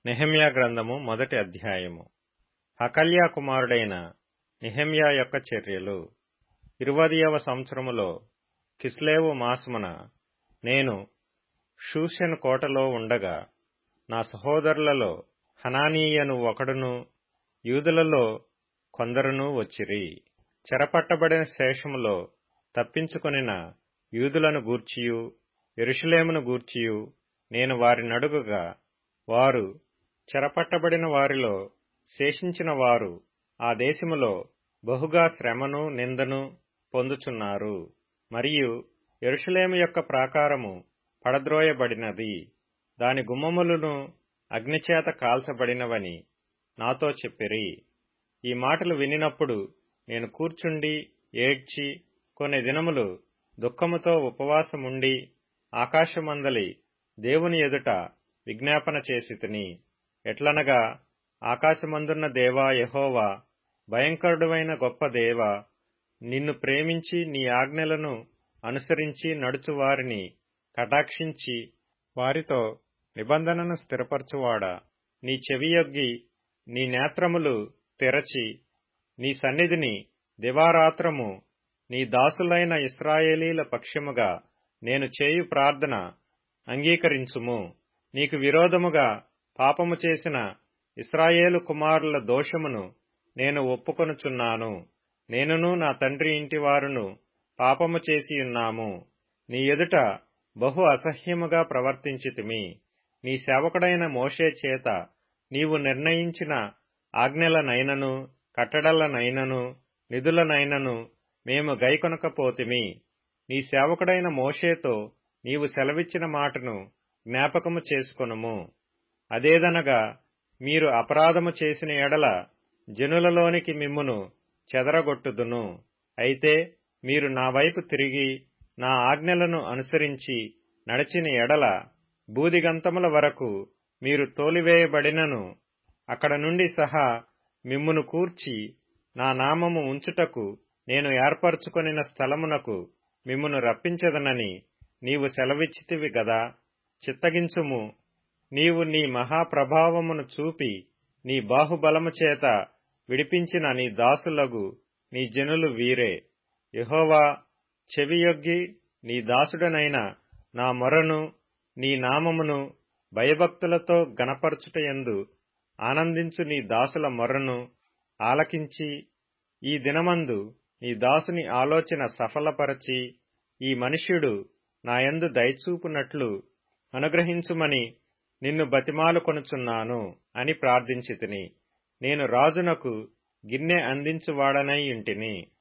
నెహెమ్యా గ్రంథము మొదటి అధ్యాయము. హకల్యా కుమారుడైన నెహెమ్యా యొక్క చర్యలు. 20వ సంవత్సరములో కిస్లేవు మాసమున నేను షూషెను కోటలో ఉండగా నా సహోదరులలో హనానీయను ఒకడును యూదులలో కొందరును వచ్చిరి. చెరపట్టబడిన శేషములో తప్పించుకొనిన యూదులను గూర్చియు యెరూషలేమును గూర్చియు నేను వారినడుగగా, వారు చెరపట్టబడిన వారిలో శేషించిన వారు ఆ దేశములో బహుగా శ్రమను నిందను పొందుచున్నారు. మరియు యెరూషలేము యొక్క ప్రాకారము పడద్రోయబడినది, దాని గుమ్మములను అగ్నిచేత కాల్చబడినవని నాతో చెప్పిరి. ఈ మాటలు వినినప్పుడు నేను కూర్చుండి ఏడ్చి కొన్ని దినములు దుఃఖముతో ఉపవాసముండి ఆకాశమందలి దేవుని ఎదుట విజ్ఞాపన చేసితిని. ఎట్లనగా, ఆకాశమందున్న దేవా యెహోవా, భయంకరుడైన గొప్ప దేవా, నిన్ను ప్రేమించి నీ ఆజ్ఞలను అనుసరించి నడుచువారిని కటాక్షించి వారితో నిబంధనను స్థిరపరచువాడా, నీ చెవియొగ్గి నీ నేత్రములు తెరచి నీ సన్నిధిని దివారాత్రము నీ దాసులైన ఇశ్రాయేలీల పక్షముగా నేను చేయు ప్రార్థన అంగీకరించుము. నీకు విరోధముగా పాపము చేసిన ఇశ్రాయేలు కుమారుల దోషమును నేను ఒప్పుకొనుచున్నాను. నేనును నా తండ్రి ఇంటివారును పాపము చేసియున్నాము. నీ ఎదుట బహు అసహ్యముగా ప్రవర్తించితిమి. నీ సేవకుడైన మోషే చేత నీవు నిర్ణయించిన ఆజ్ఞలనైనను కట్టడలనైనను నిధులనైనను మేము గైకొనకపోతిమి. నీ సేవకుడైన మోషేతో నీవు సెలవిచ్చిన మాటను జ్ఞాపకము చేసుకొనుము. అదేదనగా, మీరు అపరాధము చేసిన ఎడల జనులలోనికి మిమ్మును చెదరగొట్టుదును. అయితే మీరు నా వైపు తిరిగి నా ఆజ్ఞలను అనుసరించి నడిచిన ఎడల బూదిగంతముల వరకు మీరు తోలివేయబడినను అక్కడ నుండి సహా మిమ్మును కూర్చి నా నామము ఉంచుటకు నేను ఏర్పరచుకొనిన స్థలమునకు మిమ్మును రప్పించదనని నీవు సెలవిచ్చితివి గదా. చిత్తగించుము. నీవు నీ మహాప్రభావమును చూపి నీ బాహుబలము చేత విడిపించిన నీ దాసులగు నీ జనులు వీరే. యెహోవా, చెవియొగ్గి నీ దాసుడనైన నా మొరను నీ నామమును భయభక్తులతో గణపరచుటయందు ఆనందించు నీ దాసుల మొరను ఆలకించి ఈ దినమందు నీ దాసుని ఆలోచన సఫలపరచి ఈ మనుష్యుడు నాయందు దయచూపునట్లు అనుగ్రహించుమని నిన్ను బతిమాలుకొనుచున్నాను అని ప్రార్థించితిని. నేను రాజునకు గిన్నె అందించువాడనై యుంటిని.